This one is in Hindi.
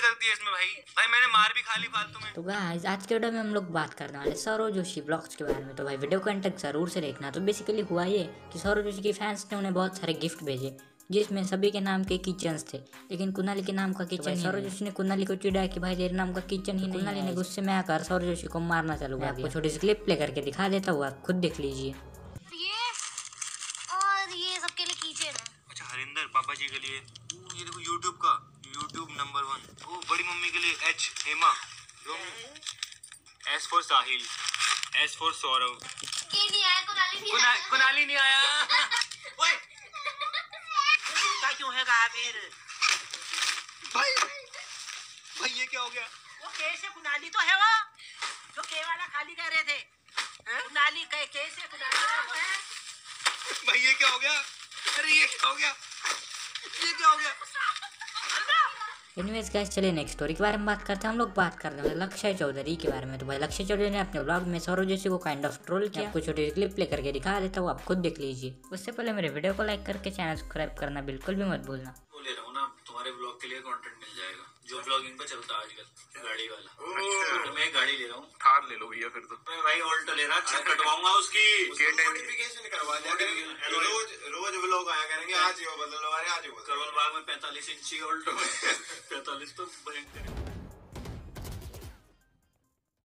गलती है इसमें भाई? भाई मैंने मार भी खा ली फालतू में। तो गाइस आज के वीडियो में हम लोग बात करने वाले सौरव जोशी ब्लॉग्स के बारे में। तो भाई वीडियो को एंड तक जरूर से देखना। तो बेसिकली हुआ ये कि सौरव जोशी के फैंस ने उन्हें बहुत सारे गिफ्ट भेजे, जिसमें सभी के नाम के किचन्स थे, लेकिन कुनाली के नाम का किचन ही सौरव जोशी ने कुनाली को चिढ़ाया कि भाई तेरे नाम का किचन ही नहीं। कुनाली ने गुस्से में आकर सौरव जोशी को मारना चालू कर दिया। आपको छोटी सी क्लिप प्ले करके दिखा देता हूँ, आप खुद देख लीजिए। ये सबके लिए कीचेन है। अच्छा हरिंदर पापा जी के लिए ये देखो यूट्यूब का यूट्यूब नंबर 1। वो बड़ी मम्मी के लिए H Hema, S for Sahil, S for Saurav. नहीं आया, कुनाली नहीं आया। ओए क्या क्यों है गाबिर? भाई भाई ये क्या हो गया? वो के से कुनाली तो है, वो जो के वाला खाली कह रहे थे। कुनाली के से कुनाली वो है। भाई ये क्या हो गया? अरे ये क्या हो गया? ये क्या हो गया? एनीवेज गाइस चलिए नेक्स्ट स्टोरी के बारे में बात करते हैं। हम लोग बात करते हैं लक्ष्य चौधरी के बारे में। तो भाई लक्ष्य चौधरी ने अपने ब्लॉग में सौरव जोशी को काइंड ऑफ ट्रोल किया। आपको छोटी क्लिप प्ले करके दिखा देता हूँ, आप खुद देख लीजिए। उससे पहले मेरे वीडियो को लाइक करके चैनल सब्सक्राइब करना बिल्कुल भी मत भूलना। ले रहा हूँ ना, तुम्हारे ब्लॉग के लिए कंटेंट मिल जाएगा जो ब्लॉगिंग पे चलता है आजकल, गाड़ी वाला। तो मैं गाड़ी ले रहा हूँ, थार ले लो भैया फिर तो। मैं भाई ऑल्टो ले रहा, छत कटवाऊंगा उसकी। नोटिफिकेशन करवा दिया, रोज व्लॉग आया करेंगे। आज ही वो बदल लो, आज ही वो करवल बाग में 45 इंची ऑल्टो में 45 तो भयंकर।